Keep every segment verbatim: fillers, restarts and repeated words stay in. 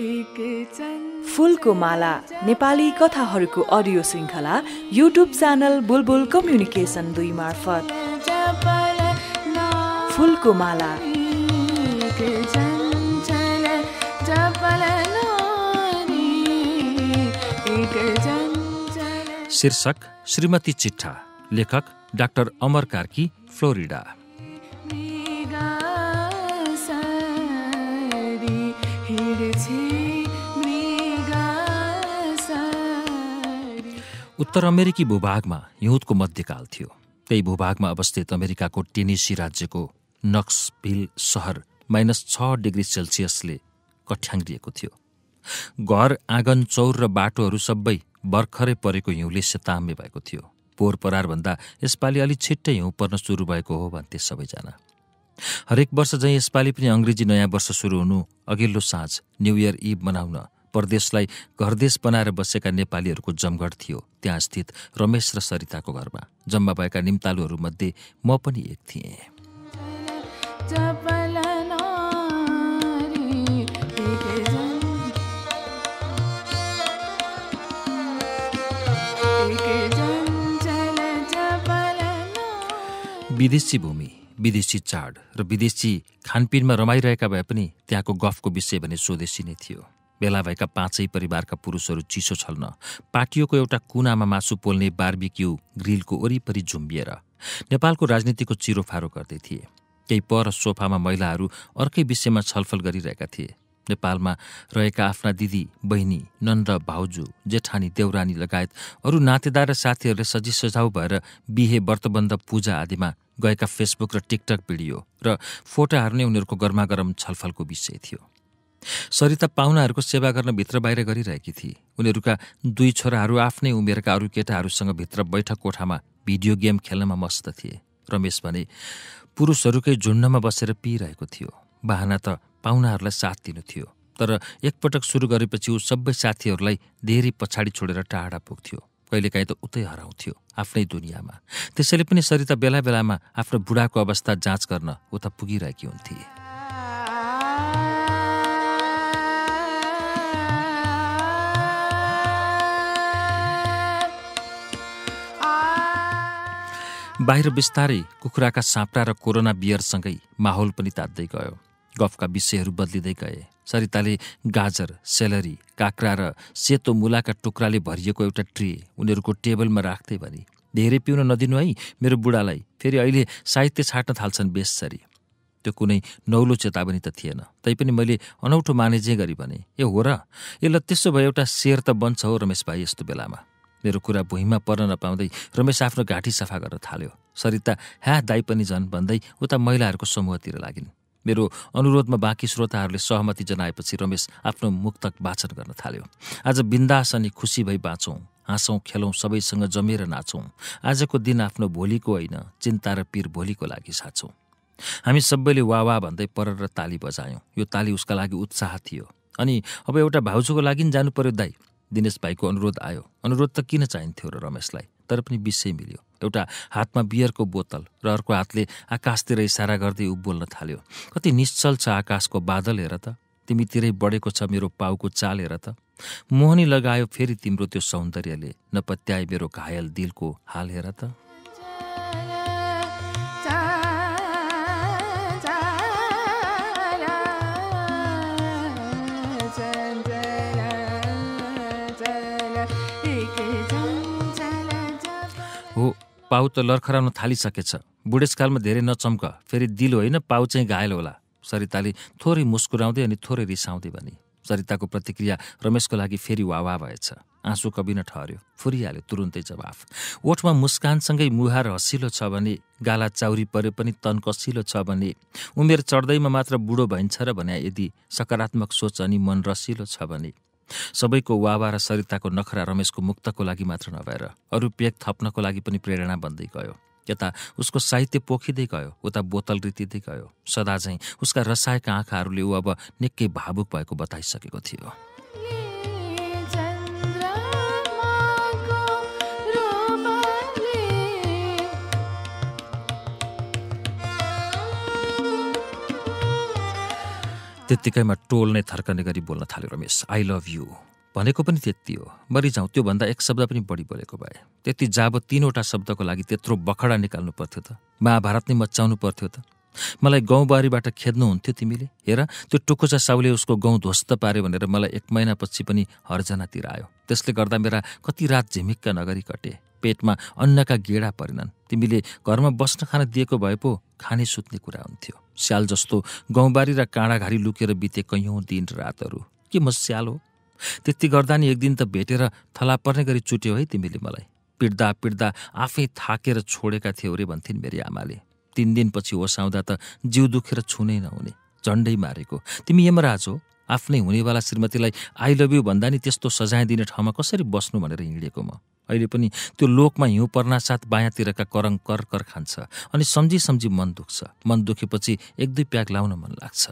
फूलको माला नेपाली कथाहरूको अडियो श्रृङ्खला युट्युब च्यानल बुलबुल कम्युनिकेसन दुई मार्फत। फूलको माला शीर्षक श्रीमती चिट्ठा, लेखक डाक्टर अमर कार्की, फ्लोरिडा। उत्तर अमेरिकी भूभागमा हिउँदको मध्यकाल थियो। त्यही भूभागमा अवस्थित अमेरिकाको टेनेसी राज्यको नक्सभिल सहर माइनस छ डिग्री सेल्सियसले कठ्याङ्ग्रिएको थियो। घर, आँगन, चौर र बाटोहरू सबै भर्खरै परेको हिउँले सेताम्य भएको थियो। पोहोर परारभन्दा यसपालि अलि छिट्टै हिउँ पर्न सुरु भएको हो भन्थे सबैजना। हरेक वर्ष झैँ यसपालि पनि अङ्ग्रेजी नयाँ वर्ष सुरु हुनु अघिल्लो साँझ न्यू इयर इभ मनाउन परदेशलाई घरदेश बनाएर बसेका नेपालीहरूको जमघट थियो त्यहाँ स्थित रमेश र सरिताको घरमा। जम्मा भएका निम्तालुहरूमध्ये म पनि एक थिएँ। विदेशी भूमि, विदेशी चाड र विदेशी खानपिनमा रमाइरहेका भए पनि त्यहाँको गफको विषय भने स्वदेशी नै थियो। भेला भएका पाँचै परिवारका पुरुषहरू चिसो छल्न पाटियोको एउटा कुनामा मासु पोल्ने बार्बिक्यू ग्रिलको वरिपरि झुम्बिएर नेपालको राजनीतिको चिरोफारो गर्दै थिए। केही पर सोफामा महिलाहरू अर्कै विषयमा छलफल गरिरहेका थिए। नेपालमा रहेका आफ्ना दिदी, बहिनी, नन्द, भाउजू, जेठानी, देउरानी लगायत अरू नातेदार र साथीहरूले सजी सजाउ भएर बिहे, व्रतबन्ध, पूजा आदिमा गएका फेसबुक र टिकटक भिडियो र फोटोहरू नै उनीहरूको गरमागरम छलफलको विषय थियो। सरिता पाहुनाहरूको सेवा गर्न भित्र बाहिर गरिरहेकी थिए। उनीहरूका दुई छोराहरू आफ्नै उमेरका अरू केटाहरूसँग भित्र बैठक कोठामा भिडियो गेम खेल्नमा मस्त थिए। रमेश भने पुरुषहरूकै झुन्डमा बसेर पिइरहेको थियो। बाहना त पाहुनाहरूलाई साथ दिनु थियो, तर एकपटक सुरु गरेपछि ऊ सबै साथीहरूलाई धेरै पछाडि छोडेर टाढा पुग्थ्यो। कहिलेकाहीँ त उतै हराउँथ्यो आफ्नै दुनियाँमा। त्यसैले पनि सरिता बेला बेलामा आफ्नो बुढाको अवस्था जाँच गर्न उता पुगिरहेकी हुन्थे। बाहिर बिस्तारै कुखुराका साँप्रा र कोरोना बियरसँगै माहौल पनि तात्दै गयो। गफका विषयहरू बदलिँदै गए। सरिताले गाजर, सेलरी, काँक्रा र सेतो मुलाका टुक्राले भरिएको एउटा ट्रे उनीहरूको टेबलमा राख्दै भने, धेरै पिउन नदिनु है मेरो बुढालाई, फेरि अहिले साहित्य छाट्न थाल्छन् बेसरी। त्यो कुनै नौलो चेतावनी त थिएन, तैपनि मैले अनौठो मानेजे गरी भने, ए हो र, ए ल त्यसो भए एउटा शेर त बन्छ हो रमेश भाइ यस्तो बेलामा। मेरो कुरा भुइँमा पर्न नपाउँदै रमेश आफ्नो घाँटी सफा गर्न थाल्यो। सरिता ह्या दाइ पनि झन् भन्दै उता महिलाहरूको समूहतिर लागिन्। मेरो अनुरोधमा बाँकी श्रोताहरूले सहमति जनाएपछि रमेश आफ्नो मुक्तक वाचन गर्न थाल्यो। आज बिन्दास अनि खुसी भई बाँचौँ, हाँसौँ, खेलौँ, सबैसँग जमेर नाचौँ। आजको दिन आफ्नो भोलिको होइन, चिन्ता र पीर भोलिको लागि साँचौँ। हामी सबैले वा वा भन्दै परर र ताली बजायौँ। यो ताली उसका लागि उत्साह थियो। अनि अब एउटा भाउजूको लागि जानु पर्यो दाइ। दिनेश भाइको अनुरोध आयो। अनुरोध त किन चाहिन्थ्यो र रमेशलाई, तर पनि विषय मिल्यो। एउटा हातमा बियरको बोतल र अर्को हातले आकाशतिर इसारा गर्दै ऊ बोल्न थाल्यो। कति निश्चल छ आकाशको बादल हेर त, तिमीतिरै बढेको छ मेरो पाउको चाल हेर त। मोहनी लगायो फेरि तिम्रो त्यो सौन्दर्यले, नपत्याए मेरो घायल दिलको हाल हेर त। हो, पाउ त लर्खराउन थालिसकेछ। बुढेसकालमा धेरै नचम्क, फेरि दिल होइन पाउ चाहिँ घायल होला। सरिताले थोरै मुस्कुराउँदै अनि थोरै रिसाउँदै भने। सरिताको प्रतिक्रिया रमेशको लागि फेरि वावा भएछ। आँसु कबिन ठहर्यो, फुरिहाल्यो तुरुन्तै जवाफ। ओठमा मुस्कानसँगै मुहार हसिलो छ भने, गाला चाउरी परे पनि तन कसिलो छ भने, उमेर चढ्दैमा मात्र बुढो भइन्छ र भने यदि सकारात्मक सोच अनि मन रसिलो छ भने। सबैको वावा र सरिताको नखरा रमेशको मुक्तको लागि मात्र नभएर अरू पेक थप्नको लागि पनि प्रेरणा बन्दै गयो। यता उसको साहित्य पोखिँदै गयो, उता बोतल रितिँदै गयो। सदा झैँ उसका रसाएका आँखाहरूले ऊ अब निकै भावुक भएको बताइसकेको थियो। त्यत्तिकैमा टोल नै थर्कने गरी बोल्न थाल्यो रमेश। आई लभ यु भनेको पनि त्यति हो, मरिजाउँ त्योभन्दा एक शब्द पनि बढी बोलेको भए। त्यति जाबो तीनवटा शब्दको लागि त्यत्रो बखडा निकाल्नु पर्थ्यो त, महाभारत नै मचाउनु पर्थ्यो त। मलाई गाउँबारीबाट खेद्नुहुन्थ्यो तिमीले। हेर त्यो टुकुचा साउले उसको गाउँ ध्वस्त पार्यो भनेर मलाई एक महिनापछि पनि हर्जनातिर आयो। त्यसले गर्दा मेरा कति रात झिमिक्क नगरी कटे। पेटमा अन्नका गेडा परेनन्। तिमीले घरमा बस्न खान दिएको भए पो खाने सुत्ने कुरा हुन्थ्यो। स्याल जस्तो गाउँबारी र काँडाघारी लुकेर बिते कैयौँ दिन रातहरू। के म स्याल हो? त्यति गर्दा नि एक दिन त भेटेर थला पर्ने गरी चुट्यो है तिमीले मलाई। पिट्दा पिट्दा आफै थाकेर छोडेका थियौ रे भन्थिन् मेरी आमाले। तीन दिनपछि होस आउँदा त जिउ दुखेर छुनै नहुने, झन्डै मारेको। तिमी यमराज हो। आफ्नै हुनेवाला श्रीमतीलाई आई लभ यु भन्दा नि त्यस्तो सजाय दिने ठाउँमा कसरी बस्नु भनेर हिँडेको म। अहिले पनि त्यो लोकमा हिउँ पर्नासाथ बायाँतिरका करङ कर कर खान्छ अनि सम्झी सम्झी मन दुख्छ। मन दुखेपछि एक दुई प्याक लाउन मन लाग्छ।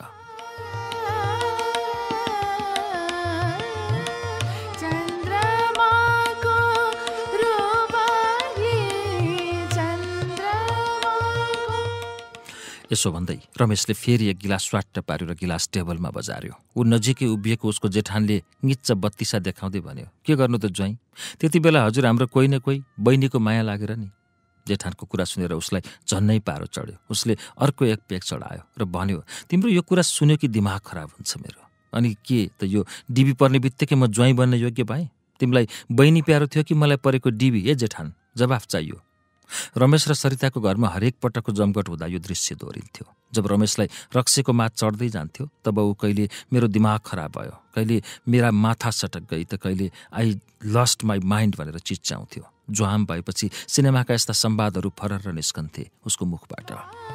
यसो भन्दै रमेशले फेरि एक गिलास स्वाट्ट पारेर गिलास टेबलमा बजार्यो। ऊ नजिकै उभिएको उसको जेठानले निच्च बत्तिसा देखाउँदै भन्यो, के गर्नु त ज्वाइँ, त्यति बेला हजुर हाम्रो कोही न कोही बहिनीको माया लागेर नि। जेठानको कुरा सुनेर उसलाई झन्नै पारो चढ्यो। उसले अर्को एक पेक चढायो र भन्यो, तिम्रो यो कुरा सुन्यो कि दिमाग खराब हुन्छ मेरो? अनि के त यो डिबी पर्ने बित्तिकै म ज्वाइँ बन्न योग्य भएँ? तिमीलाई बहिनी प्यारो थियो कि मलाई परेको डिबी? ए जेठान, जवाफ चाहियो। रमेश र सरिताको घरमा हरेक पटकको जमघट हुँदा यो दृश्य दोहोरिन्थ्यो। जब रमेशलाई रक्सीको मात चढ्दै जान्थ्यो तब ऊ कहिले मेरो दिमाग खराब भयो, कहिले मेरा माथा सटक गई, त कहिले आई लस्ट माई माइन्ड भनेर चिच्याउँथ्यो। जुहाम भएपछि सिनेमाका यस्ता संवादहरू फरर निस्कन्थे उसको मुखबाट।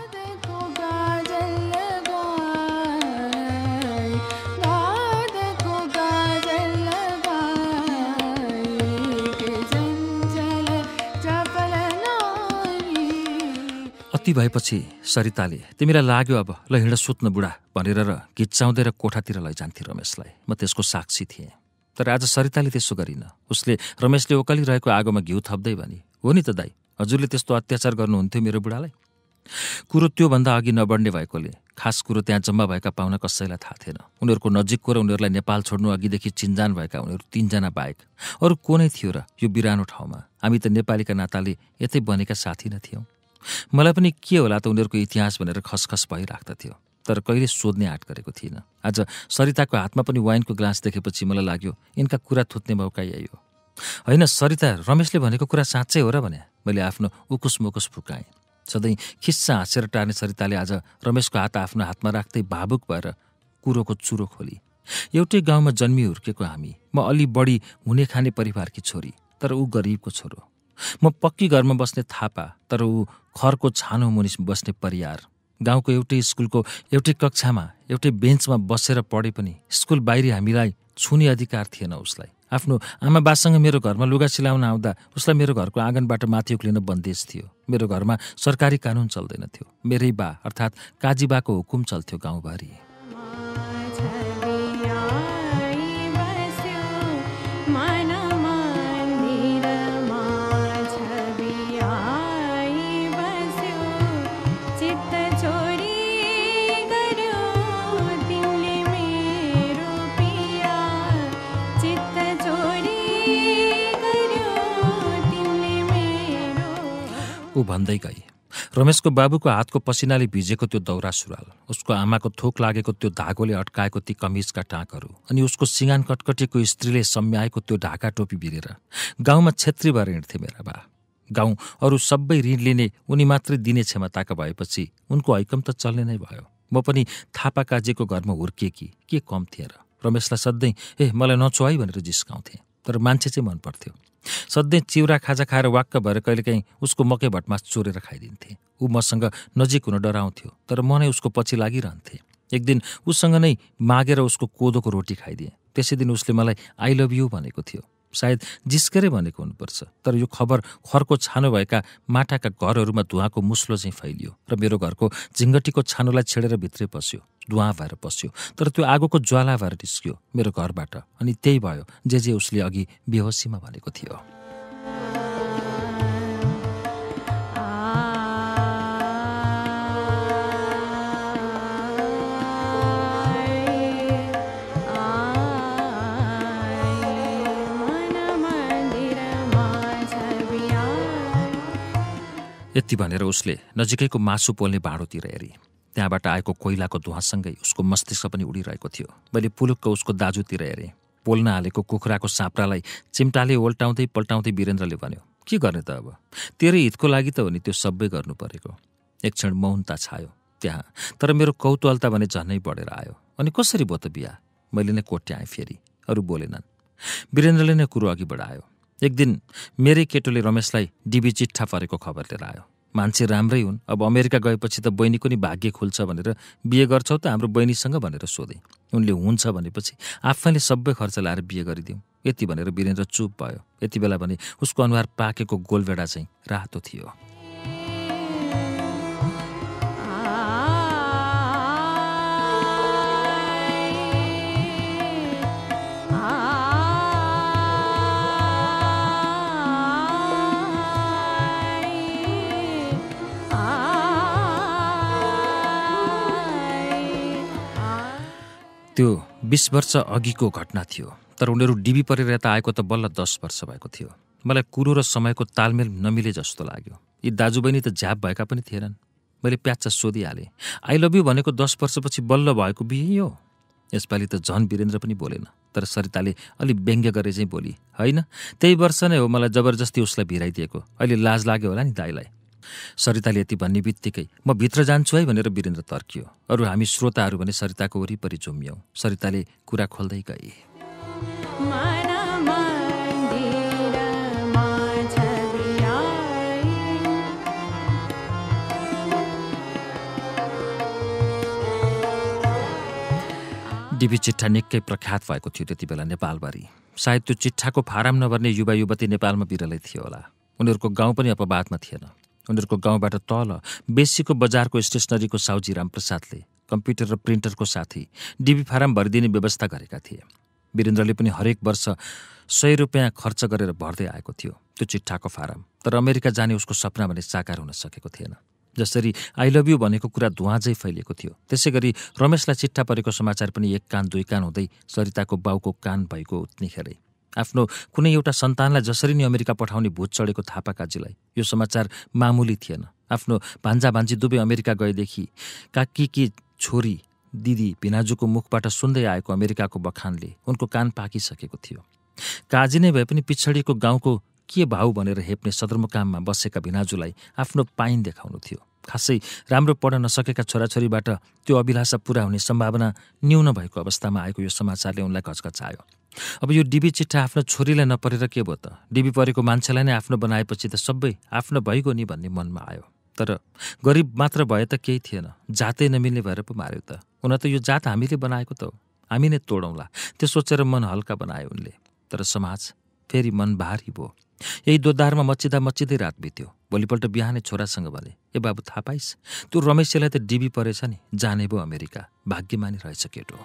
यति भएपछि सरिताले, तिमीलाई लाग्यो अब ल हिँड सुत्न बुढा भनेर र घिच्चाउँदै र कोठातिर लैजान्थे रमेशलाई। म त्यसको साक्षी थिएँ। तर आज सरिताले त्यसो गरिन। उसले रमेशले ओकालिरहेको आगोमा घिउ थप्दै भनी, हो नि त दाइ, हजुरले त्यस्तो अत्याचार गर्नुहुन्थ्यो मेरो बुढालाई। कुरो त्योभन्दा अघि नबढ्ने भएकोले खास कुरो त्यहाँ जम्मा भएका पाहुना कसैलाई थाहा थिएन। उनीहरूको नजिकको र उनीहरूलाई नेपाल छोड्नु अघिदेखि चिन्जान भएका उनीहरू तीनजना बाहेक अरू को नै थियो र यो बिरानो ठाउँमा? हामी त नेपालीका नाताले यतै बनेका साथी न थियौँ। मलाई पनि के होला त उनीहरूको इतिहास भनेर खसखस भइराख्दथ्यो, तर कहिले सोध्ने आँट गरेको थिइनँ। आज सरिताको हातमा पनि वाइनको ग्लास देखेपछि मलाई लाग्यो यिनका कुरा थुत्ने मौका यही हो। होइन सरिता, रमेशले भनेको कुरा साँच्चै हो र भने मैले आफ्नो उकुस मुकुस फुकाएँ। सधैँ खिस्सा हाँसेर टार्ने सरिताले आज रमेशको हात आफ्नो हातमा राख्दै भावुक भएर कुरोको चुरो खोली। एउटै गाउँमा जन्मी हुर्केको हामी। म अलि बढी हुने खाने परिवारकी छोरी, तर ऊ गरिबको छोरो। म पक्की घरमा बस्ने थापा, तर ऊ खरको छानो मुनि बस्ने परियार। गाउँको एउटै स्कुलको एउटै कक्षामा एउटै बेन्चमा बसेर पढे पनि स्कुल बाहिरी हामीलाई छुने अधिकार थिएन उसलाई। आफ्नो आमा बासँग मेरो घरमा लुगा सिलाउन आउँदा उसलाई मेरो घरको आँगनबाट माथि उक्लिन बन्देज थियो। मेरो घरमा सरकारी कानुन चल्दैन थियो। मेरै बा अर्थात् काजी बाको हुकुम चल्थ्यो गाउँभरि। ऊ भन्दै गई। रमेशको बाबुको हातको पसिनाले भिजेको त्यो दौरा सुरुवाल, उसको आमाको थोक लागेको त्यो धागोले अड्काएको ती कमिजका टाँकहरू, अनि उसको सिँगान कटकटीको स्त्रीले सम्याएको त्यो ढाका टोपी भिरेर गाउँमा छेत्री भएर हिँड्थे मेरा बा। गाउँ अरू सबै ऋण लिने उनी मात्रै दिने क्षमताका भएपछि उनको हैकम त चल्ने नै भयो। म पनि थापा काजीको घरमा हुर्किएकी के कम थिएँ र रमेशलाई सधैँ ए मलाई नछो है भनेर जिस्काउँथे, तर मान्छे चाहिँ मन पर्थ्यो। सधैँ चिउरा खाजा खाएर वाक्क भएर कहिलेकाहीँ उसको मकै भटमास चोरेर खाइदिन्थे। ऊ मसँग नजिक हुन डराउँथ्यो, तर म नै उसको पछि लागिरहन्थे। एक दिन उसँग नै मागेर उसको कोदोको रोटी खाइदिएँ। त्यसै दिन उसले मलाई आई लभ यु भनेको थियो। सायद जिस्केरै भनेको हुनुपर्छ, तर यो खबर खरको छानो भएका माटाका घरहरूमा धुवाँको मुस्लो चाहिँ फैलियो र मेरो घरको झिङ्गटीको छानोलाई छेडेर भित्रै पस्यो। धुवाँ भएर पस्यो, तर त्यो आगोको ज्वाला भएर निस्क्यो मेरो घरबाट। अनि त्यही भयो जे जे उसले अघि बेहोसीमा भनेको थियो। यति भनेर उसले नजिकैको मासु पोल्ने भाँडोतिर हेरी। त्यहाँबाट आएको कोइलाको धुवासँगै उसको मस्तिष्क पनि उडिरहेको थियो। मैले पुलुक्क उसको दाजुतिर हेरेँ। पोल्न हालेको कुखुराको साँप्रालाई चिम्टाले ओल्टाउँदै पल्टाउँदै वीरेन्द्रले भन्यो, के गर्ने त अब? तेरै हितको लागि त हो नि त्यो सबै गर्नु परेको। एक क्षण मौनता छायो त्यहाँ, तर मेरो कौतूहलता भने झन्नै बढेर आयो। अनि कसरी भयो त बिहा? मैले नै कोट्याएँ फेरि। अरू बोलेनन्। वीरेन्द्रले नै कुरो अघि बढायो। एक दिन मेरै केटोले रमेशलाई डिबी चिट्ठा परेको खबर लिएर आयो। मान्छे राम्रै हुन्, अब अमेरिका गएपछि त बहिनीको नि भाग्य खुल्छ भनेर बिहे गर्छौ त हाम्रो बहिनीसँग भनेर सोधे। उनले हुन्छ भनेपछि आफैले सबै खर्च लाएर बिहे गरिदिउँ। यति भनेर वीरेन्द्र चुप भयो। यति बेला भने उसको अनुहार पाकेको गोलभेडा चाहिँ रातो थियो। त्यो बीस वर्ष अघिको घटना थियो, तर उनीहरू डिबी परेर यता आएको त बल्ल दस वर्ष भएको थियो। मलाई कुरो र समयको तालमेल नमिले जस्तो लाग्यो। यी दाजुबहिनी त झ्याप भएका पनि थिएनन्। मैले प्याच्च सोधिहालेँ, आई लभ यु भनेको दस वर्षपछि बल्ल भएको बिहे हो? यसपालि त झन वीरेन्द्र पनि बोलेन, तर सरिताले अलि व्यङ्ग्य गरे चाहिँ बोली, होइन त्यही वर्ष नै हो मलाई जबरजस्ती उसलाई भिराइदिएको। अहिले लाज लाग्यो होला नि दाइलाई। सरिताले यति भन्ने बित्तिकै म भित्र जान्छु है भनेर वीरेन्द्र तर्कियो। अरू हामी श्रोताहरू भने सरिताको वरिपरि झुम्यौँ। सरिताले कुरा खोल्दै गए। डिबी चिट्ठा निकै प्रख्यात भएको थियो त्यति बेला नेपालभरि। सायद त्यो चिट्ठाको फारम नभर्ने युवा युवती नेपालमा बिरलै थियो होला। उनीहरूको गाउँ पनि अपवादमा थिएन। उनीहरूको गाउँबाट तल बेसीको बजारको स्टेसनरीको साउजी रामप्रसादले कम्प्युटर र प्रिन्टरको साथी डिबी फारम भरिदिने व्यवस्था गरेका थिए। वीरेन्द्रले पनि हरेक वर्ष सय रुपियाँ खर्च गरेर भर्दै आएको थियो त्यो चिट्ठाको फारम। तर अमेरिका जाने उसको सपना भने साकार हुन सकेको थिएन। जसरी आई लभ यु भनेको कुरा धुवाँझै फैलिएको थियो, त्यसै गरी रमेशलाई चिट्ठा परेको समाचार पनि एक कान दुई कान हुँदै सरिताको बाउको कान भएको उत्निखेरै आफ्नो कुनै एउटा सन्तानलाई जसरी नै अमेरिका पठाउने भूत चढेको थापा काजीलाई यो समाचार मामुली थिएन। आफ्नो भान्जा भान्जी दुवै अमेरिका गएदेखि काकीकी छोरी दिदी भिनाजुको मुखबाट सुन्दै आएको अमेरिकाको बखानले उनको कान पाकिसकेको थियो। काजी नै भए पनि पिछडिएको गाउँको के भाउ भनेर हेप्ने सदरमुकाममा बसेका भिनाजुलाई आफ्नो पाइन देखाउनु थियो। खासै राम्रो पढ्न नसकेका छोराछोरीबाट त्यो अभिलाषा पूरा हुने सम्भावना न्यून भएको अवस्थामा आएको यो समाचारले उनलाई घचघचायो। अब यो डिबी चिट्ठा आफ्नो छोरीलाई नपरेर के भयो त? डिबी परेको मान्छेलाई नै आफ्नो बनाएपछि त सबै आफ्नो भइगयो नि भन्ने मनमा आयो। तर गरिब मात्र भए त केही थिएन, जातै नमिल्ने भएर पो मार्यो त। हुन त यो जात हामीले बनाएको त हो, हामी नै तोडौँला, त्यो सोचेर मन हल्का बनायो उनले। तर समाज फेरि मन भारी भयो। यही दोधारमा मच्चिँदा मच्चिँदै रात बित्यो। भोलिपल्ट बिहानै छोरासँग भने, ए बाबु थाहा पाइस् त्यो रमेशलाई त डिबी परेछ नि, जाने भयो अमेरिका, भाग्यमानी रहेछ केटो।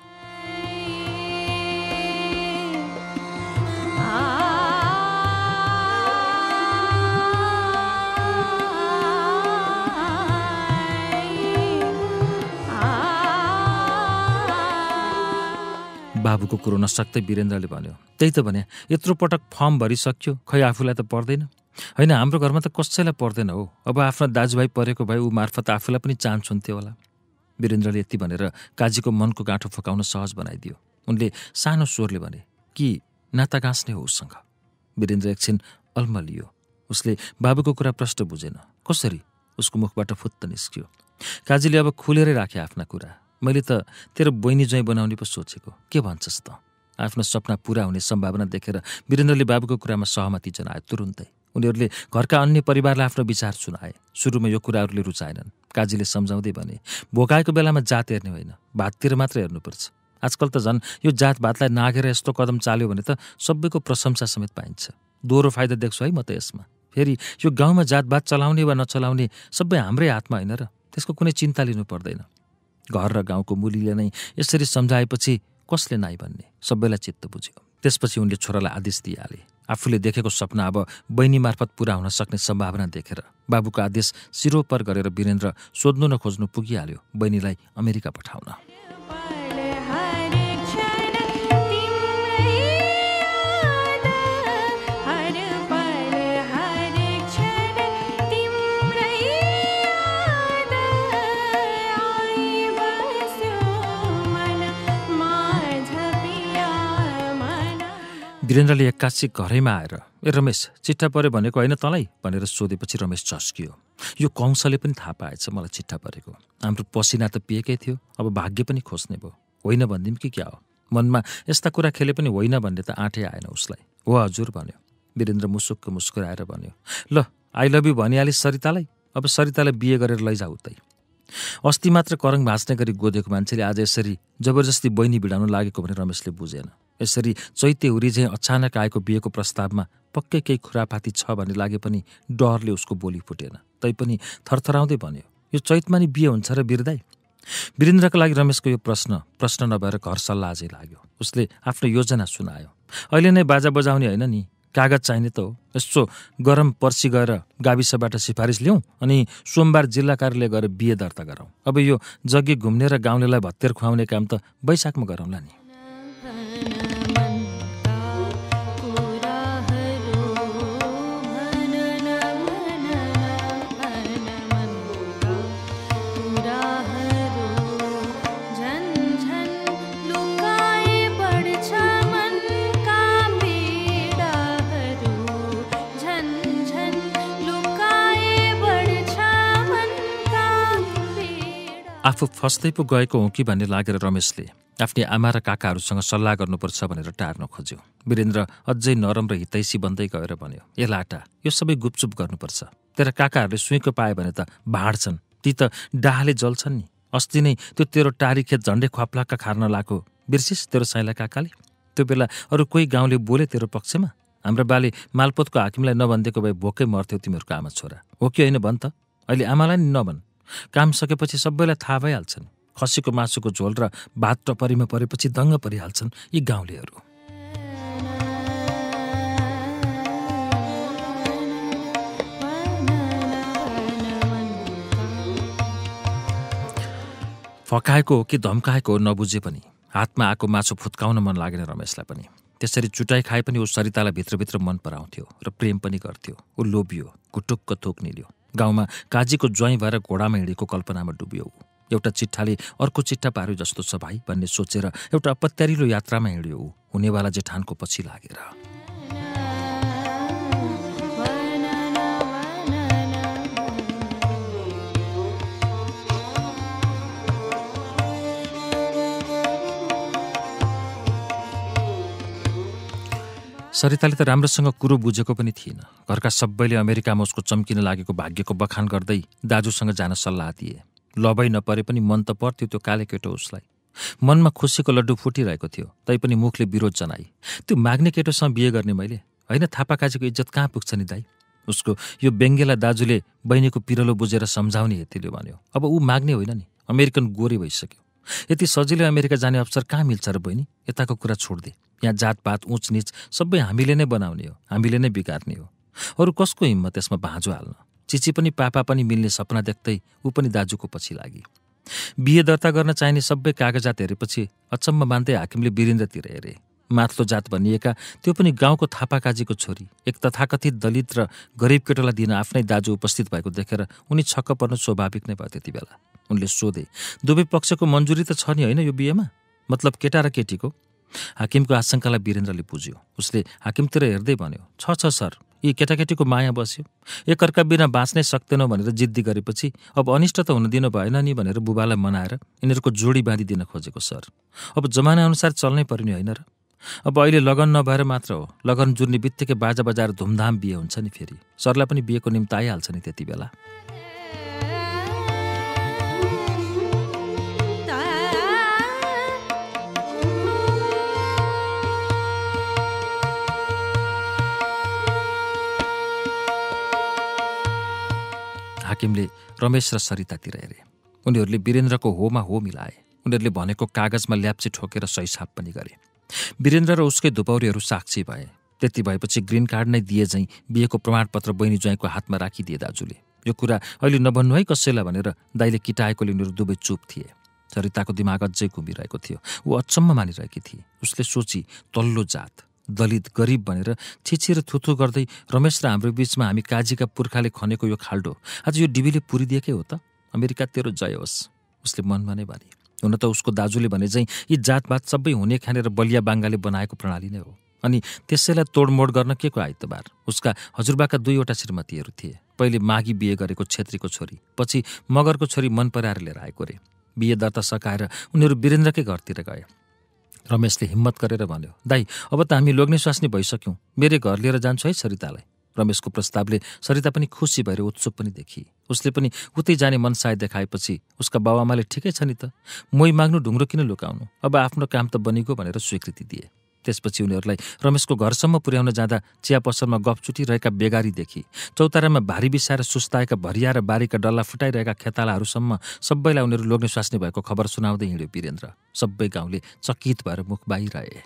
बाबुको कुरो नसक्दै वीरेन्द्रले भन्यो, त्यही त भने यत्रो पटक फर्म भरिसक्यो, खै आफूलाई त पर्दैन। होइन हाम्रो घरमा त कसैलाई पर्दैन हो, अब आफ्नो दाजुभाइ परेको भए ऊ मार्फत आफूलाई पनि चान्स हुन्थ्यो होला। वीरेन्द्रले यति भनेर काजीको मनको गाँठो फकाउन सहज बनाइदियो। उनले सानो स्वरले भने, कि नाता गाँच्ने हो उसँग? वीरेन्द्र एकछिन अल्मलियो। उसले बाबुको कुरा प्रष्ट बुझेन। कसरी? उसको मुखबाट फुत्त निस्कियो। काजीले अब खुलेरै राखे आफ्ना कुरा। मैले त तेरो बहिनी ज्वाइँ बनाउने पो सोचेको, के भन्छस् त? आफ्नो सपना पूरा हुने सम्भावना देखेर वीरेन्द्रले बाबुको कुरामा सहमति जनायो तुरुन्तै। उनीहरूले घरका अन्य परिवारलाई आफ्नो विचार सुनाए। सुरुमा यो कुराहरूले रुचाएनन्। काजीले सम्झाउँदै भने, भोकाएको बेलामा जात हेर्ने होइन, भाततिर मात्र हेर्नुपर्छ। आजकल त झन् यो जात भातलाई नागेर यस्तो कदम चाल्यो भने त सबैको प्रशंसा समेत पाइन्छ। दोहोरो फाइदा देख्छु है म त यसमा। फेरि यो गाउँमा जातभात चलाउने वा नचलाउने सबै हाम्रै हातमा होइन र, त्यसको कुनै चिन्ता लिनु पर्दैन। घर र गाउँको मुलीले नै यसरी सम्झाएपछि कसले नाइ भन्ने? सबैलाई चित्त बुझ्यो। त्यसपछि उनले छोरालाई आदेश दिइहाले। आफूले देखेको सपना अब बहिनी मार्फत पूरा हुन सक्ने सम्भावना देखेर बाबुको आदेश सिरोपर गरेर वीरेन्द्र सोध्नु नखोज्नु पुगिहाल्यो बहिनीलाई अमेरिका पठाउन। वीरेन्द्रले एक्कासी घरैमा आएर ए रमेश चिट्ठा पऱ्यो भनेको होइन तँलाई भनेर सोधेपछि रमेश झस्कियो। यो कौशले पनि थाहा पाएछ मलाई चिट्ठा परेको। हाम्रो पसिना त पिएकै थियो, अब भाग्य पनि खोज्ने भयो। होइन भनिदिउँ कि क्या हो? मनमा यस्ता कुरा खेले पनि होइन भन्ने त आँटै आएन उसलाई। हो हजुर भन्यो। वीरेन्द्र मुसुक्क मुस्कुराएर भन्यो, ल आई लभ यु भनिहालिस् सरितालाई, अब सरितालाई बिहे गरेर लैजाऊ उतै। अस्ति मात्र करङ भाँच्ने गरी गोदेको मान्छेले आज यसरी जबरजस्ती बहिनी भिडाउन लागेको भने रमेशले बुझेन। यसरी चैते हुरी चाहिँ अचानक आएको बिहेको प्रस्तावमा पक्कै केही खुरापाती छ भन्ने लागे पनि डरले उसको बोली फुटेन। तैपनि थरथराउँदै भन्यो, यो चैतमा नि बिहे हुन्छ र वीरदाई? वीरेन्द्रका लागि रमेशको यो प्रश्न प्रश्न नभएर घर सल्लाह अझै लाग्यो। उसले आफ्नो योजना सुनायो। अहिले नै बाजा बजाउने होइन नि, कागज चाहिने त हो। यसो गरम पर्सि गएर गाविसबाट सिफारिस ल्याउँ अनि सोमबार जिल्ला कार्यालय गएर बिहे दर्ता गरौँ। अब यो जग्गी घुम्ने र गाउँलेलाई भत्तेर खुवाउने काम त वैशाखमा गरौँला नि। आफू फस्दै पो गएको हो कि भन्ने लागेर रमेशले आफ्नी आमा र काकाहरूसँग सल्लाह गर्नुपर्छ भनेर टार्न खोज्यो। वीरेन्द्र अझै नरम र हितैसी बन्दै गएर भन्यो, ए लाटा यो सबै गुपचुप गर्नुपर्छ। तेरा काकाहरूले सुइँको पाए भने त भाँड्छन्, ती त डाहले जल्छन् नि। अस्ति नै त्यो तेरो टारी खेत झन्डै ख्वाप्लाक्क खार्न लाएको बिर्सिस तेरो साइला काकाले? त्यो बेला अरू कोही गाउँले बोले तेरो पक्षमा? हाम्रो बाले मालपोतको हाकिमलाई नभनिदिएको भए भोकै मर्थ्यौ तिमीहरूको आमा छोरा। हो कि होइन भन् त? अहिले आमालाई नि नभन्। काम सकेपछि सबैलाई थाहा भइहाल्छन्। खसीको मासुको झोल र भात टपरीमा परेपछि दङ्ग परिहाल्छन् यी गाउँलेहरू। फकाएको हो कि धम्काएको हो नबुझे पनि हातमा आएको मासु फुत्काउन मन लागेन रमेशलाई पनि। त्यसरी चुटाइ खाए पनि ऊ सरितालाई भित्रभित्र मन पराउँथ्यो र प्रेम पनि गर्थ्यो। ऊ लोभियो, कुटुक्क थोक निल्यो। गाउँमा काजीको ज्वाइँ भएर घोडामा हिँडेको कल्पनामा डुब्यो। एउटा चिट्ठाले अर्को चिट्ठा पार्यो जस्तो छ भाइ भन्ने सोचेर एउटा अपत्यारिलो यात्रामा हिँड्यो ऊ हुनेवाला जेठानको पछि लागेर। सरिताले त राम्रोसँग कुरो बुझेको पनि थिएन। घरका सबैले अमेरिकामा उसको चम्किन लागेको भाग्यको बखान गर्दै दाजुसँग जान सल्लाह दिए। लभै नपरे पनि मन त पर्थ्यो त्यो काले केटो उसलाई। मनमा खुसीको लड्डु फुटिरहेको थियो, तैपनि मुखले विरोध जनाई। त्यो माग्ने केटोसँग बिहे गर्ने मैले होइन, थापाकाजीको इज्जत कहाँ पुग्छ नि दाइ? उसको यो बेङ्गेला दाजुले बहिनीको पिरलो बुझेर सम्झाउने हेतिले भन्यो, अब ऊ माग्ने होइन नि, अमेरिकन गोरे भइसक्यो। यति सजिलै अमेरिका जाने अवसर कहाँ मिल्छ र बहिनी? यताको कुरा छोड्दे। यहाँ जातपात उच निच सबै हामीले नै बनाउने हो, हामीले नै बिगार्ने हो। अरू कसको हिम्मत यसमा भाँजो हाल्न? चिची पनि पापा पनि मिल्ने सपना देख्दै ऊ पनि दाजुको पछि लागि। बिहे दर्ता गर्न चाहिने सबै कागजात हेरेपछि अचम्म मान्दै हाकिमले वीरेन्द्रतिर हेरे। माथिल्लो जात भनिएका त्यो पनि गाउँको थापाकाजीको छोरी, एक तथाकथित दलित र गरिब केटोलाई दिन आफ्नै दाजु उपस्थित भएको देखेर उनी छक्क पर्नु स्वाभाविक नै भयो। त्यति बेला उनले सोधे, दुवै पक्षको मन्जुरी त छ नि होइन यो बिहेमा? मतलब केटा र केटीको? हाकिमको आशंकालाई वीरेन्द्रले बुझ्यो। उसले हाकिमतिर हेर्दै भन्यो, छ छ सर, यी केटाकेटीको माया बस्यो। एकअर्का बिना बाँच्नै सक्दैनौ भनेर जिद्दी गरेपछि अब अनिष्ट त हुन दिनु भएन नि भनेर बुबालाई मनाएर यिनीहरूको जोडी बाँधिदिन खोजेको सर। अब जमाना अनुसार चल्नै पर्ने होइन र? अब अहिले लगन नभएर मात्र हो, लगन जुर्ने बित्तिकै बाजा बजाएर धुमधाम बिहे हुन्छ नि फेरि। सरलाई पनि बिहेको निम्ति आइहाल्छ नि त्यति बेला। हाकिमले रमेश र सरितातिर हेरे। उनीहरूले वीरेन्द्रको होमा हो मिलाए। उनीहरूले भनेको कागजमा ल्याप्चे ठोकेर सही छाप पनि गरे। वीरेन्द्र र उसकै धुपौरीहरू साक्षी भए। त्यति भएपछि ग्रिन कार्ड नै दिए झैँ बिहेको प्रमाणपत्र बहिनी ज्वाइँको हातमा राखिदिए दाजुले। यो कुरा अहिले नभन्नु है कसैलाई भनेर दाइले किटाएकोले उनीहरू दुवै चुप थिए। सरिताको दिमाग अझै घुमिरहेको थियो। ऊ अचम्म मानिरहेकी थिए। उसले सोची, तल्लो जात, दलित, गरिब भनेर छिछि र थुथु गर्दै रमेश र हाम्रो बीचमा हामी काजीका पुर्खाले खनेको यो खाल्डो आज यो डिबीले पुरिदिएकै हो त? अमेरिका तेरो जय होस्, उसले मनमा नै भने। हुन त उसको दाजुले भने चाहिँ यी जातपात सबै हुने खाने र बलिया बाङ्गाले बनाएको प्रणाली नै हो। अनि त्यसैलाई तोडमोड गर्न के को आइतबार। उसका हजुरबाका दुईवटा श्रीमतीहरू थिए। पहिले माघी बिहे गरेको छेत्रीको छोरी, पछि मगरको छोरी मन पराएर लिएर आएको रे। बिहे दर्ता सकाएर उनीहरू वीरेन्द्रकै घरतिर गए। रमेशले हिम्मत गरेर भन्यो, दाई अब त हामी लोग्ने स्वास्नी भइसक्यौँ, मेरै घर लिएर जान्छु है सरितालाई। रमेशको प्रस्तावले सरिता पनि खुसी भएर उत्सुक पनि देखी। उसले पनि उतै जाने मनसाय देखाएपछि उसका बाबुआमाले ठिकै छ नि त, मोही माग्नु ढुङ्ग्रो किन लुकाउनु, अब आफ्नो काम त बनिगयो भनेर स्वीकृति दिए। त्यसपछि उनीहरूलाई रमेशको घरसम्म पुर्याउन जाँदा चिया पसलमा गफ चुटिरहेका बेगारी देखि चौतारामा भारी बिसाएर सुस्ताएका भरिया र बारीका डल्ला फुटाइरहेका खेतालाहरूसम्म सबैलाई उनीहरू लोग्ने स्वास्नी भएको खबर सुनाउँदै हिँड्यो वीरेन्द्र। सबै गाउँले चकित भएर मुख बाहिरहे।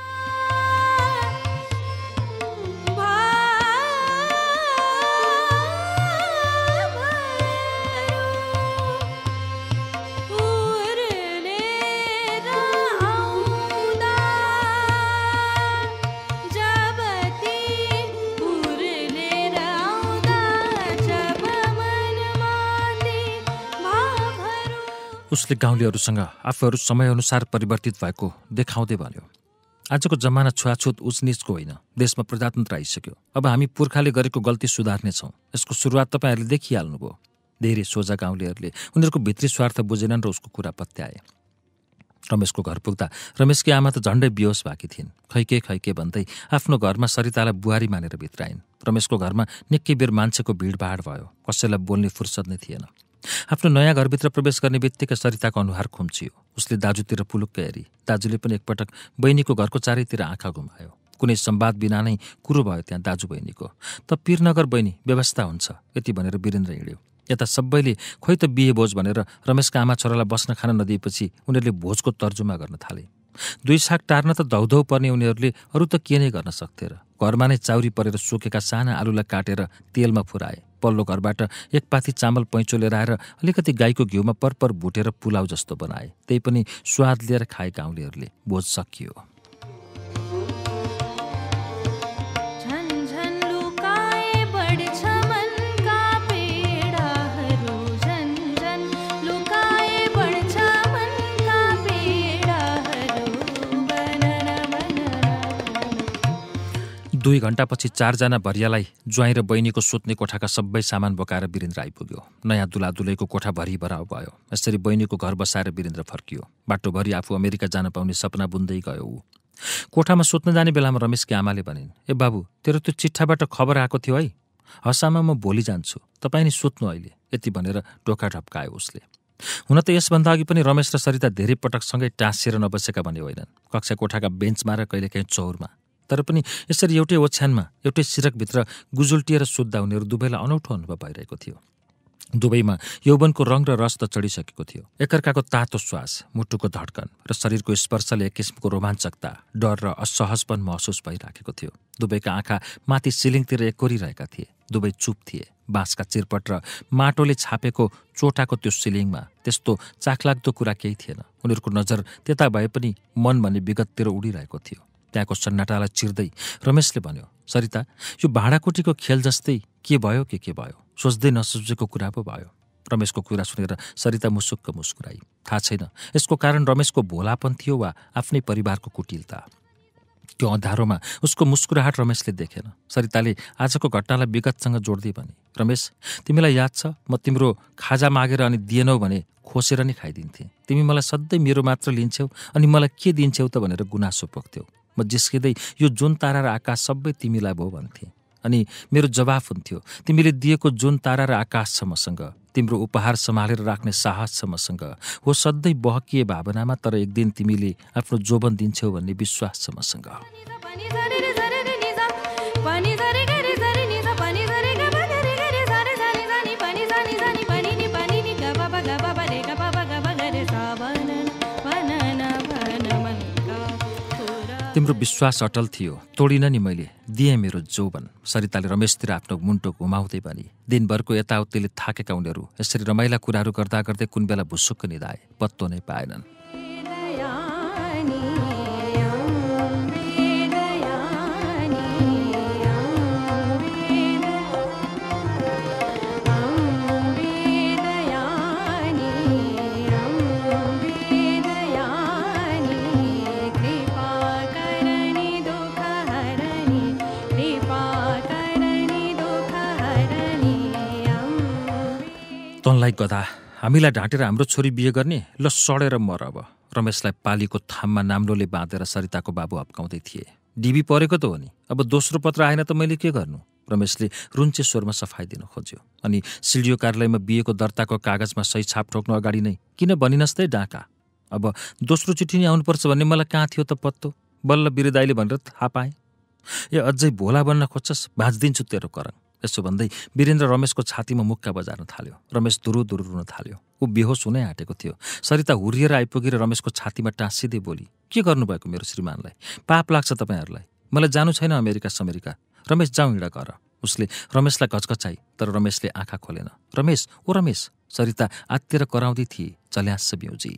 उसले गाउँलेहरूसँग आफूहरू समयअनुसार परिवर्तित भएको देखाउँदै भन्यो, आजको जमाना छुवाछुत उचनिचको होइन, देशमा प्रजातन्त्र आइसक्यो। अब हामी पुर्खाले गरेको गल्ती सुधार्नेछौँ। यसको सुरुवात तपाईँहरूले देखिहाल्नुभयो। धेरै सोझा गाउँलेहरूले उनीहरूको भित्री स्वार्थ बुझेनन् र उसको कुरा पत्याए। रमेशको घर पुग्दा रमेशकी आमा त झन्डै बेहोस भएकी थिइन्। खैके खैके भन्दै आफ्नो घरमा सरितालाई बुहारी मानेर भित्राइन्। रमेशको घरमा निकै बेर मान्छेको भिडभाड भयो। कसैलाई बोल्ने फुर्सद नै थिएन। आफ्नो नयाँ घरभित्र प्रवेश गर्ने बित्तिकै सरिताको अनुहार खुम्चियो। उसले दाजुतिर पुलुक्क हेरी। दाजुले पनि एकपटक बहिनीको घरको चारैतिर आँखा घुमायो। कुनै संवाद बिना नै कुरो भयो त्यहाँ दाजु बहिनीको। त पिरनगर बहिनी व्यवस्था हुन्छ यति भनेर वीरेन्द्र हिँड्यो। यता सबैले खोइ त बिहे भोज भनेर रमेशका आमा छोरालाई बस्न खान नदिएपछि उनीहरूले भोजको तर्जुमा गर्न थाले। दुई साग टार्न त धौधौ पर्ने उनीहरूले अरू त के नै गर्न सक्थे र। घरमा नै चाउरी परेर सुकेका साना आलुलाई काटेर तेलमा फुराए। पल्लो घरबाट एक पाथी चामल पैँचो लिएर आएर अलिकति गाईको घिउमा परपर भुटेर पुलाउ जस्तो बनाए। त्यही पनि स्वाद लिएर खाए गाउँलेहरूले। भोज सकियो। दुई घण्टापछि चारजना भरियालाई ज्वाइँ र बहिनीको सुत्ने कोठाका सबै सामान बोकाएर वीरेन्द्र आइपुग्यो। नयाँ दुलादुलैको कोठा भरि भराउ भयो। यसरी बहिनीको घर बसाएर वीरेन्द्र फर्कियो। बाटोभरि आफू अमेरिका जान पाउने सपना बुन्दै गयो ऊ। कोठामा सुत्न जाने बेलामा रमेशकी आमाले भनिन्, ए बाबु तेरो त्यो चिट्ठाबाट खबर आएको थियो है, हसामा म भोलि जान्छु, तपाईँ नि सुत्नु अहिले, यति भनेर ढोका ढप्कायो उसले। हुन त यसभन्दा अघि पनि रमेश र सरिता धेरै पटकसँगै टाँसिएर नबसेका भने होइनन्। कक्षा कोठाका बेन्चमा र कहिलेकाहीँ चौरमा। तर पनि यसरी एउटै ओछ्यानमा एउटै सिरकभित्र गुजुल्टिएर सुत्दा उनीहरू दुवैलाई अनौठो अनुभव भइरहेको थियो। दुवैमा यौवनको रङ र रस त चढिसकेको थियो। एकअर्काको तातो श्वास, मुटुको धड्कन र शरीरको स्पर्शले एक किसिमको रोमाञ्चकता, डर र असहजपन महसुस भइराखेको थियो। दुवैका आँखा माथि सिलिङतिर एकोरिरहेका थिए। दुवै चुप थिए। बाँसका चिरपट र माटोले छापेको चोटाको त्यो सिलिङमा त्यस्तो चाखलाग्दो कुरा केही थिएन। उनीहरूको नजर त्यता भए पनि मन भने विगततिर उडिरहेको थियो। त्यहाँको सन्नाटालाई चिर्दै रमेशले भन्यो, सरिता यो भाँडाकुटीको खेल जस्तै के भयो के के भयो, सोच्दै नसोचेको कुरा पो भयो। रमेशको कुरा सुनेर सरिता मुसुक्क मुस्कुराई। थाहा छैन यसको कारण रमेशको भोलापन थियो वा आफ्नै परिवारको कुटिलता। त्यो अँधारोमा उसको मुस्कुराहट रमेशले देखेन। सरिताले आजको घटनालाई विगतसँग जोड्दै भने, रमेश तिमीलाई याद छ म तिम्रो खाजा मागेर अनि दिएनौ भने खोसेर नै खाइदिन्थे। तिमी मलाई सधैँ मेरो मात्र लिन्छौ अनि मलाई के दिन्छौ त भनेर गुनासो पोख्थ्यौ। म जिस्किँदै यो जुन तारा र आकाश सबै तिमीलाई भयो भन्थे। अनि मेरो जवाफ हुन्थ्यो, तिमीले दिएको जुन तारा र आकाश छ मसँग, तिम्रो उपहार सम्हालेर राख्ने साहस छ मसँग, हो सधैँ बहकिए भावनामा, तर एक दिन तिमीले आफ्नो जोबन दिन्छौ भन्ने विश्वास छ मसँग। तिम्रो विश्वास अटल थियो, तोडिन नि मैले, दिएँ मेरो जोबन। सरिताले रमेशतिर आफ्नो मुन्टो घुमाउँदै पनि। दिनभरको यताउतिले थाकेका उनीहरू यसरी रमाइला कुराहरू गर्दा गर्दै कुन बेला भुसुक्क निधाए, पत्तो नै पाएनन्। अनलाइक गधा, हामीलाई ढाँटेर हाम्रो छोरी बिहे गर्ने, ल सडेर मर अब। रमेशलाई पालीको थाममा नाम्लोले बाँधेर सरिताको बाबु हप्काउँदै थिए। डिबी परेको त हो नि, अब दोस्रो पत्र आएन त मैले के गर्नु? रमेशले रुन्चे स्वरमा सफाई दिन खोज्यो। अनि सिडिओ कार्यालयमा बिहेको दर्ताको कागजमा सही छाप ठोक्नु अगाडि नै किन भनिनस् त डाका? अब दोस्रो चिठी नै आउनुपर्छ भन्ने मलाई कहाँ थियो त पत्तो? बल्ल बिरेदाईले भनेर थाहा पाएँ। ए अझै भोला बन्न खोज्छस्, भाँचिदिन्छु तेरो करङ। यसो भन्दै वीरेन्द्र रमेशको छातीमा मुक्का बजार्न थाल्यो। रमेश दुरु दुरु रुन थाल्यो। ऊ बेहोस हुनै आँटेको थियो। सरिता हुर्रिएर आइपुगेर रमेशको छातीमा टाँसिँदै बोली, के गर्नुभएको मेरो श्रीमानलाई? पाप लाग्छ तपाईँहरूलाई। मलाई जानु छैन अमेरिका समेरिका। रमेश जाउँ हिँड गर। उसले रमेशलाई घचघचाई, तर रमेशले आँखा खोलेन। रमेश, ओ रमेश, सरिता आत्तिएर कराउँदै थिए। चल्यास ब्युजी।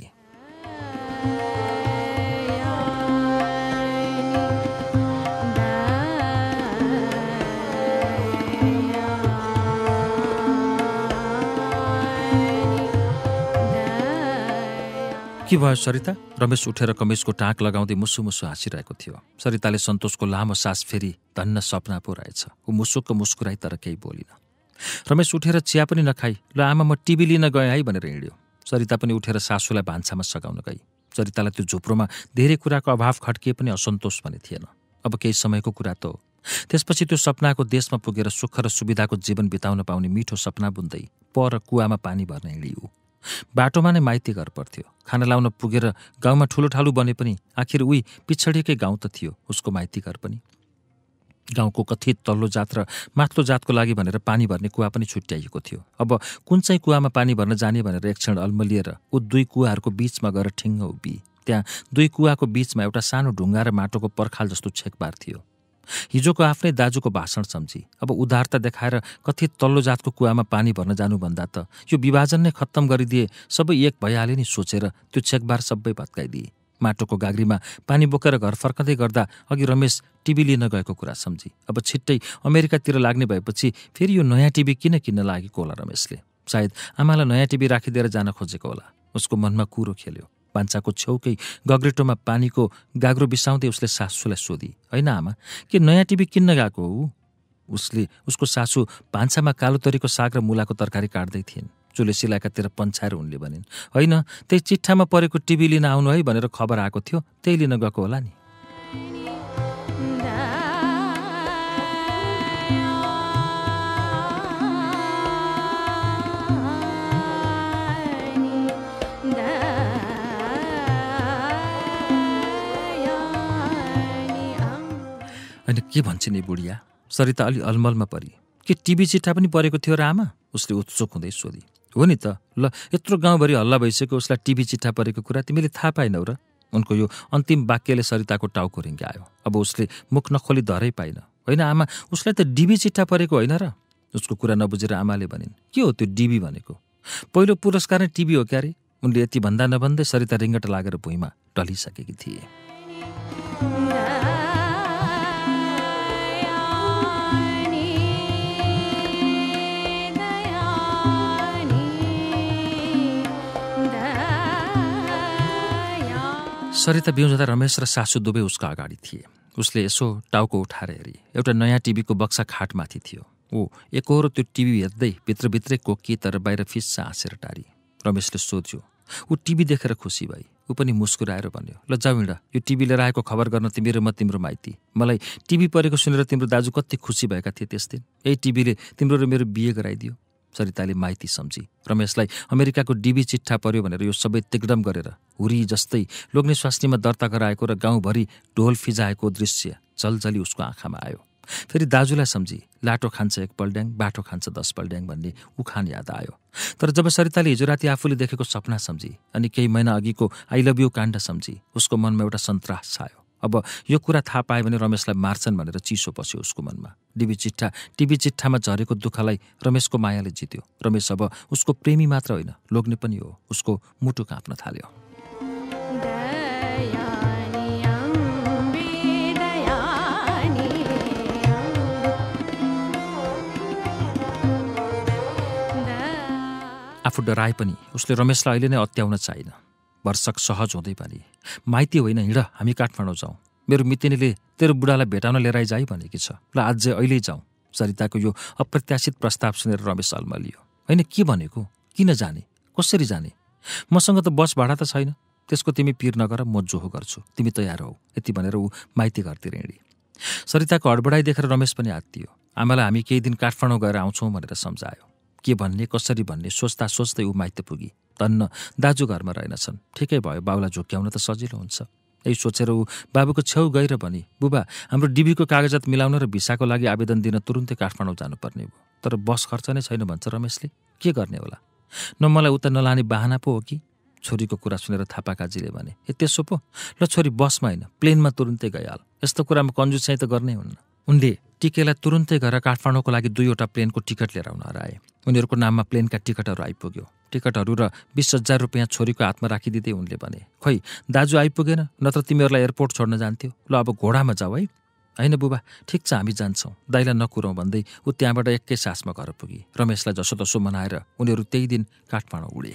के भयो सरिता? रमेश उठेर कमिजको टाँक लगाउँदै मुसु मुसु हाँसिरहेको थियो। सरिताले सन्तोषको लामो सास फेरि धन्न सपना पो रहेछ। ऊ मुसुक्क मुस्कुराई तर केही बोलिन। रमेश उठेर चिया पनि नखाई, ल आमा म टिभी लिन गएँ है भनेर हिँड्यो। सरिता पनि उठेर सासूलाई भान्सामा सघाउन गई। सरितालाई त्यो झुप्रोमा धेरै कुराको अभाव खड्किए पनि असन्तोष भने थिएन। अब केही समयको कुरा त हो। त्यसपछि त्यो सपनाको देशमा पुगेर सुख र सुविधाको जीवन बिताउन पाउने मिठो सपना बुन्दै पर कुवामा पानी भर्न हिँडियो। बाटोमा नै माइती घर पर्थ्यो। खाना लाउन पुगेर गाउँमा ठुलो ठालु बने पनि आखिर उही पिछडिएकै गाउँ त थियो उसको माइती घर पनि। गाउँको कथित तल्लो जात र माथिल्लो जातको लागि भनेर पानी भर्ने कुवा पनि छुट्याइएको थियो। अब कुन चाहिँ कुवामा पानी भर्न जाने भनेर एक क्षण अल्मलिएर ऊ दुई कुवाहरूको बीचमा गएर ठिङ्ग उभि। त्यहाँ दुई कुवाको बीचमा एउटा सानो ढुङ्गा र माटोको पर्खाल जस्तो छेकबार थियो। हिजोको आफ्नै दाजुको भाषण सम्झी अब उदारता देखाएर कथित तल्लो जातको कुवामा पानी भर्न जानुभन्दा त यो विभाजन नै खत्तम गरिदिए सबै एक भइहाले नि सोचेर त्यो छेकबार सबै भत्काइदिए। माटोको गाग्रीमा पानी बोकेर घर फर्कँदै गर्दा अघि रमेश टिभी लिन गएको कुरा सम्झी। अब छिट्टै अमेरिकातिर लाग्ने भएपछि फेरि यो नयाँ टिभी किन किन्न लागेको होला रमेशले? सायद आमालाई नयाँ टिभी राखिदिएर जान खोजेको होला। उसको मनमा कुरो खेल्यो। भान्साको छेउकै गग्रेटोमा पानीको गाग्रो बिसाउँदै उसले सासूलाई सोधी, होइन आमा, के नयाँ टिभी किन्न गएको हो? उसले उसको सासू भान्सामा कालो तरीको साग र मुलाको तरकारी काट्दै थिइन्। चुले सिलाएकातिर पन्छाएर उनले भनिन्, होइन त्यही चिट्ठामा परेको टिभी लिन आउनु है भनेर खबर आएको थियो, त्यही लिन गएको होला नि। अनि के भन्छ नि बुढिया? सरिता अलि अलमलमा परी। के टिभी चिट्ठा पनि परेको थियो र आमा? उसले उत्सुक हुँदै सोधी। हो नि त, ल यत्रो गाउँभरि हल्ला भइसक्यो उसलाई टिभी चिट्ठा परेको कुरा तिमीले थाहा पाएनौ र? उनको यो अन्तिम वाक्यले सरिताको टाउको रिङ्ग्यायो। अब उसले मुख नखोली धरै पाइन। होइन आमा, उसलाई त डिबी चिट्ठा परेको होइन र? उसको कुरा नबुझेर आमाले भनिन्, के हो त्यो डिबी भनेको? पहिलो पुरस्कार नै टिभी हो क्यारे? उनले यति भन्दा नभन्दै सरिता रिङ्गट लागेर भुइँमा ढलिसकेकी थिए। सरिता बिउजदा रमेश र सासू दुवै उसका अगाडि थिए। उसले यसो टाउको उठाएर हेरी। एउटा नयाँ टिभीको बक्सा खाटमाथि थियो। ऊ एकहोरो त्यो टिभी हेर्दै भित्रभित्रै कोकी तर बाहिर फिस्सा हाँसेर टारी। रमेशले सोध्यो। ऊ टिभी देखेर खुसी भई। ऊ पनि मुस्कुराएर भन्यो, ल जाऊ हिँड, यो टिभी लिएर आएको खबर गर्न तिमी र म तिम्रो माइती। मलाई टिभी परेको सुनेर तिम्रो दाजु कति खुसी भएका थिए त्यस दिन। यही टिभीले तिम्रो र मेरो बिहे गराइदियो। सरिताले माइती सम्झी। रमेशलाई अमेरिकाको डिबी चिट्ठा पर्यो भनेर यो सबै तिग्दम गरेर हुरी जस्तै लोग्ने स्वास्नीमा दर्ता गराएको र गाउँभरि ढोल फिजाएको दृश्य जलजली उसको आँखामा आयो। फेरि दाजुलाई सम्झी। लाटो खान्छ एक पल्ड्याङ, बाटो खान्छ दस पल्ड्याङ भन्ने उखान याद आयो। तर जब सरिताले हिजो राति आफूले देखेको सपना सम्झी अनि केही महिना अघिको आई लभ यू काण्ड सम्झी, उसको मनमा एउटा सन्तास छायो। अब यो कुरा थाहा पायो भने रमेशलाई मार्छन् भनेर चिसो पस्यो उसको मनमा। डिबी चिट्ठा टिभी चिट्ठामा झरेको दुःखलाई रमेशको मायाले जित्यो। रमेश अब उसको प्रेमी मात्र होइन, लोग्ने पनि हो। उसको मुटु काँप्न थाल्यो। आफू डराए पनि उसले रमेशलाई अहिले नै अत्याउन चाहिन। वर्षक सहज हुँदै पनि, माइती होइन हिँड, हामी काठमाडौँ जाउँ। मेरो मितिनीले तेरो बुढालाई भेटाउन लिएर आइजाइ भनेकी छ। ल आज अहिल्यै जाउँ। सरिताको यो अप्रत्याशित प्रस्ताव सुनेर रमेश अलमलियो। होइन के भनेको? किन जाने, कसरी जाने? मसँग त बस भाडा त छैन। त्यसको तिमी पिर नगर, म जोहो गर्छु, तिमी तयार हौ। यति भनेर ऊ माइती घरतिर हिँडी। सरिताको हडबडाई देखेर रमेश पनि आत्तियो। आमालाई हामी केही दिन काठमाडौँ गएर आउँछौँ भनेर सम्झायो। के भन्ने कसरी भन्ने सोच्दा सोच्दै ऊ माइती पुगी। धन्न दाजु घरमा रहेनछन्। ठिकै भयो, बाउलाई झुक्क्याउन त सजिलो हुन्छ। यही सोचेर ऊ बाबुको छेउ गएर भनी, बुबा हाम्रो डिबीको कागजात मिलाउन र भिसाको लागि आवेदन दिन तुरुन्तै काठमाडौँ जानुपर्ने भयो। तर बस खर्च नै छैन भन्छ रमेशले, के गर्ने होला? न मलाई उता नलाने बाहना पो हो कि? छोरीको कुरा सुनेर थापाकाजीले भने, ए त्यसो पो, ल छोरी बसमा होइन प्लेनमा तुरुन्तै गइहाल। यस्तो कुरामा कन्जुसाइ त गर्नै हुन्न। उनले टिकेलाई तुरुन्तै गएर काठमाडौँको लागि दुईवटा प्लेनको टिकट लिएर आउन हराए। उनीहरूको नाममा प्लेनका टिकटहरू आइपुग्यो। टिकटहरू र बिस हजार रुपियाँ छोरीको हातमा राखिदिँदै उनले भने, खोइ दाजु आइपुगेन, नत्र तिमीहरूलाई एयरपोर्ट छोड्न जान्थ्यो। ल अब घोडामा जाऊ है। होइन बुबा, ठिक छ हामी जान्छौँ, दाइलाई नकुरौँ भन्दै ऊ त्यहाँबाट एकै सासमा घर पुगी। रमेशलाई जसोतसो मनाएर उनीहरू त्यही दिन काठमाडौँ उडे।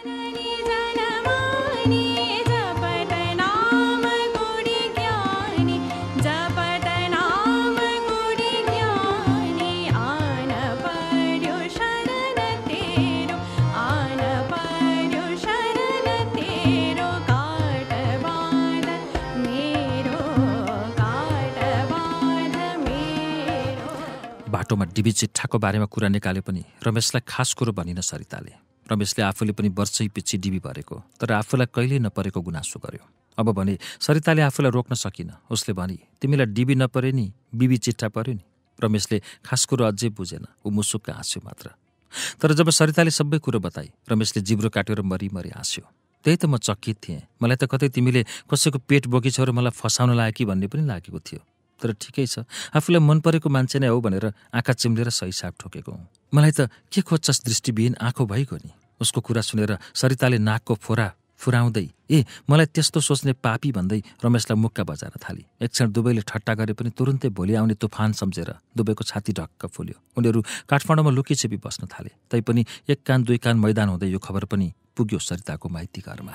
बाटोमा डिबी चिट्ठाको बारेमा कुरा निकाले पनि रमेशलाई खास कुरो भनिन सरिताले। रमेशले आफूले पनि वर्षै पछि डिबी भरेको तर आफूलाई कहिल्यै नपरेको गुनासो गर्यो। अब भने सरिताले आफूलाई रोक्न सकिन। उसले भनी, तिमीलाई डिबी नपरे नि, बिबी चिट्ठा पर्यो नि। रमेशले खास कुरो अझै बुझेन, ऊ मुसुक्क हाँस्यो मात्र। तर जब सरिताले सबै कुरो बताई, रमेशले जिब्रो काटेर मरिमरि हाँस्यो। त्यही त म चकित थिएँ। मलाई त कतै तिमीले कसैको पेट बोकिछौ र मलाई फसाउन लाग्यो कि भन्ने पनि लागेको थियो। तर ठिकै छ, आफूलाई मन परेको मान्छे नै हो भनेर आँखा चिम्लेर सही साप ठोकेको हुँ। मलाई त के खोज्छस् दृष्टिविहीन आँखो भइगयो नि। उसको कुरा सुनेर सरिताले नाकको फोरा फुराउँदै, ए मलाई त्यस्तो सोच्ने पापी भन्दै रमेशलाई मुक्का बजाएर थाली। एक क्षण दुवैले ठट्टा गरे पनि तुरुन्तै भोलि आउने तुफान सम्झेर दुवैको छाती ढक्क फुल्यो। उनीहरू काठमाडौँमा लुकीछिपी बस्न थाले। तैपनि एक कान दुई कान मैदान हुँदै यो खबर पनि पुग्यो सरिताको माइती घरमा।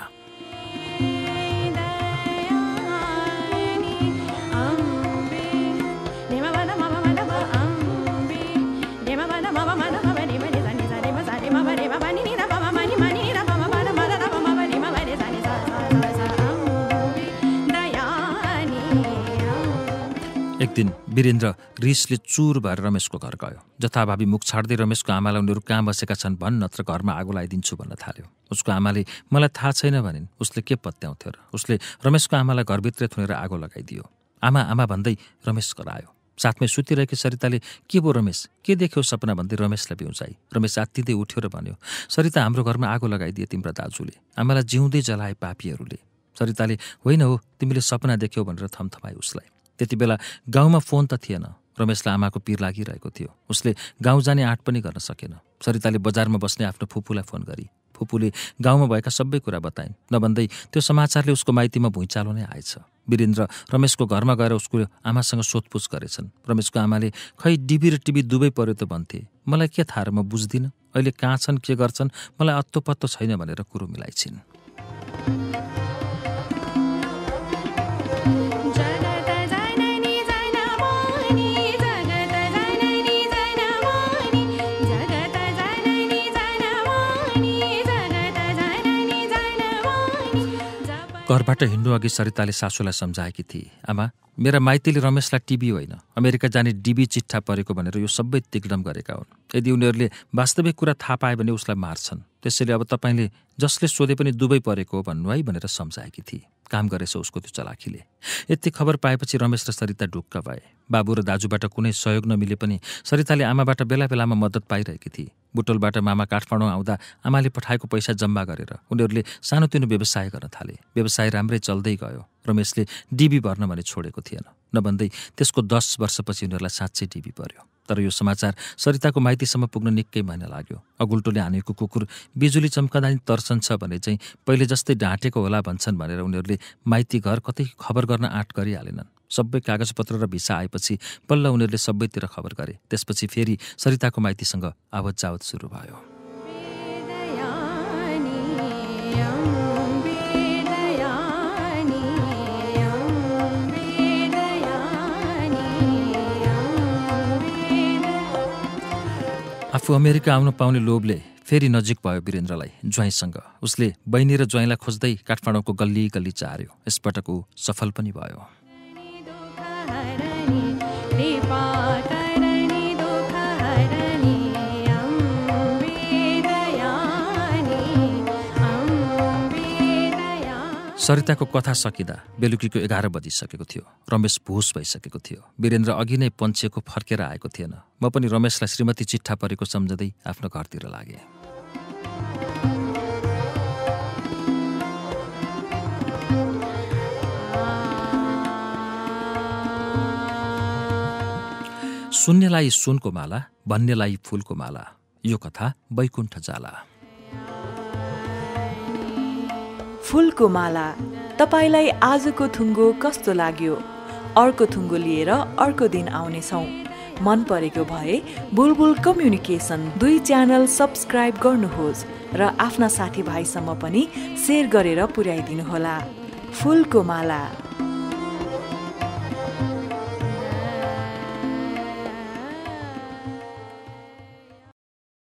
एक दिन वीरेन्द्र रिसले चुर भएर रमेशको घर गयो। जथाभावी मुख छाड्दै रमेशको आमालाई उनीहरू कहाँ बसेका छन् भन्, नत्र घरमा आगो लगाइदिन्छु भन्न थाल्यो। उसको आमाले मलाई थाहा छैन भनिन्। उसले के पत्याउँथ्यो र? उसले रमेशको आमालाई घरभित्रै थुनेर आगो लगाइदियो। आमा आमा भन्दै रमेश करायो। साथमै सुतिरहेकी सरिताले, के भो रमेश, के देख्यौ सपना भन्दै रमेशलाई बिउजाई। रमेश आत्तिँदै उठ्यो र भन्यो, सरिता हाम्रो घरमा आगो लगाइदिए तिम्रा दाजुले, आमालाई जिउँदै जलाए पापीहरूले। सरिताले, होइन हो, तिमीले सपना देख्यौ भनेर थमथमाए उसलाई। त्यति बेला गाउँमा फोन त थिएन। रमेशलाई आमाको पिर लागिरहेको थियो। उसले गाउँ जाने आँट पनि गर्न सकेन। सरिताले बजारमा बस्ने आफ्नो फुपूलाई फोन गरी। फुपूले गाउँमा भएका सबै कुरा बताइन्। नभन्दै त्यो समाचारले उसको माइतीमा भुइँचालो नै आएछ। वीरेन्द्र रमेशको घरमा गएर उसको आमासँग सोधपुछ गरेछन्। रमेशको आमाले, खै डिबी र टिबी दुवै पर्यो त भन्थे, मलाई के थाहा र म बुझ्दिनँ, अहिले कहाँ छन् के गर्छन् मलाई अत्तो पत्तो छैन भनेर कुरो मिलाइछिन्। घरबाट हिँड्नु अघि सरिताले सासूलाई सम्झाएकी थिए, आमा मेरा माइतीले रमेशलाई टिबी होइन अमेरिका जाने डिबी चिट्ठा परेको भनेर यो सबै तिग्दम गरेका हुन्। यदि उनीहरूले वास्तविक कुरा थाहा पाए भने उसलाई मार्छन्। त्यसैले अब तपाईँले जसले सोधे पनि दुवै परेको हो भन्नु है भनेर सम्झाएकी थिए। काम गरेछ उसको त्यो चलाखीले। यति खबर पाएपछि रमेश र सरिता ढुक्क भए। बाबु र दाजुबाट कुनै सहयोग नमिले पनि सरिताले आमाबाट बेला बेलामा मद्दत पाइरहेकी थिए। बुटोलबाट मामा काठमाडौँ आउँदा आमाले पठाएको पैसा जम्मा गरेर उनीहरूले सानोतिनो व्यवसाय गर्न थाले। व्यवसाय राम्रै चल्दै गयो। रमेशले डिबी भर्न भने छोडेको थिएन। नभन्दै त्यसको दस वर्षपछि उनीहरूलाई साँच्चै डिबी पर्यो। तर यो समाचार सरिताको माइतीसम्म पुग्न निकै महिना लाग्यो। अगुल्टोले हानेको कुकुर बिजुली चम्कँदा नि तर्सन्छ भने चाहिँ पहिले जस्तै ढाँटेको होला भन्छन् भनेर उनीहरूले माइती घर कतै खबर गर्न आँट गरिहालेनन्। सबै कागजपत्र र भिसा आएपछि बल्ल उनीहरूले सबैतिर खबर गरे। त्यसपछि फेरि सरिताको माइतीसँग आवत जावत सुरु भयो। आफू अमेरिका आउन पाउने लोभले फेरि नजिक भयो वीरेन्द्रलाई ज्वाइँसँग। उसले बहिनी र ज्वाइँलाई खोज्दै काठमाडौँको गल्ली गल्ली चार्यो। यसपटक ऊ सफल पनि भयो। सरिताको कथा सकिँदा बेलुकीको एघार बजिसकेको थियो। रमेश भुस भइसकेको थियो। वीरेन्द्र अघि नै पन्छिएको फर्केर आएको थिएन। म पनि रमेशलाई श्रीमती चिट्ठा परेको सम्झँदै आफ्नो घरतिर लागेँ। शून्यलाई सुनको माला, भन्नेलाई फूलको माला, यो कथा बैकुण्ठ जाला। फूलको माला, तपाईलाई आजको थुङ्गो कस्तो लाग्यो? अर्को थुङ्गो लिएर अर्को दिन आउनेछौँ। मन परेको भए बुलबुल कम्युनिकेसन दुई च्यानल सब्सक्राइब गर्नुहोस् र आफ्ना साथीभाइसम्म पनि सेयर गरेर पुर्याइदिनुहोला। फूलको माला।